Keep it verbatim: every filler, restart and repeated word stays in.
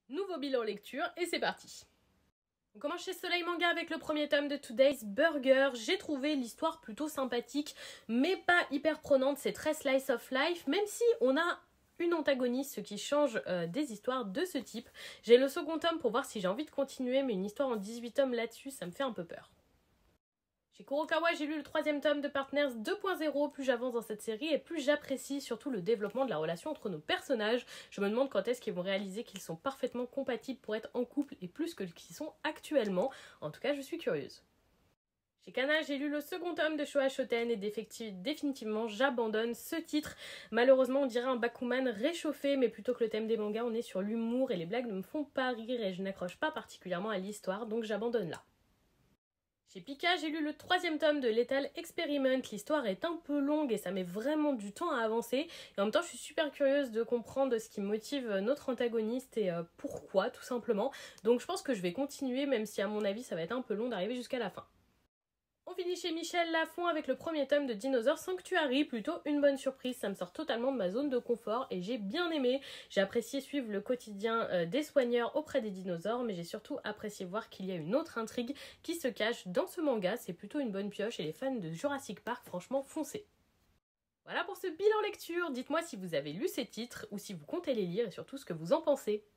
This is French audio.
Nouveau bilan lecture et c'est parti. On commence chez Soleil Manga avec le premier tome de Today's Burger. J'ai trouvé l'histoire plutôt sympathique, mais pas hyper prenante, c'est très slice of life, même si on a une antagoniste, ce qui change euh, des histoires de ce type. J'ai le second tome pour voir si j'ai envie de continuer, mais une histoire en dix-huit tomes là-dessus, ça me fait un peu peur. Chez Kurokawa, j'ai lu le troisième tome de Partners deux point zéro. Plus j'avance dans cette série et plus j'apprécie surtout le développement de la relation entre nos personnages. Je me demande quand est-ce qu'ils vont réaliser qu'ils sont parfaitement compatibles pour être en couple et plus que qu'ils sont actuellement. En tout cas, je suis curieuse. Chez Kana, j'ai lu le second tome de Showa Shoten et définitivement j'abandonne ce titre. Malheureusement, on dirait un Bakuman réchauffé, mais plutôt que le thème des mangas, on est sur l'humour et les blagues ne me font pas rire et je n'accroche pas particulièrement à l'histoire, donc j'abandonne là. Chez Pika, j'ai lu le troisième tome de Lethal Experiment. L'histoire est un peu longue et ça met vraiment du temps à avancer. Et en même temps, je suis super curieuse de comprendre ce qui motive notre antagoniste et euh, pourquoi, tout simplement. Donc je pense que je vais continuer, même si à mon avis, ça va être un peu long d'arriver jusqu'à la fin. On finit chez Michel Lafon avec le premier tome de Dinosaur Sanctuary, plutôt une bonne surprise, ça me sort totalement de ma zone de confort et j'ai bien aimé. J'ai apprécié suivre le quotidien euh, des soigneurs auprès des dinosaures, mais j'ai surtout apprécié voir qu'il y a une autre intrigue qui se cache dans ce manga, c'est plutôt une bonne pioche et les fans de Jurassic Park, franchement, foncez. Voilà pour ce bilan lecture, dites-moi si vous avez lu ces titres ou si vous comptez les lire et surtout ce que vous en pensez.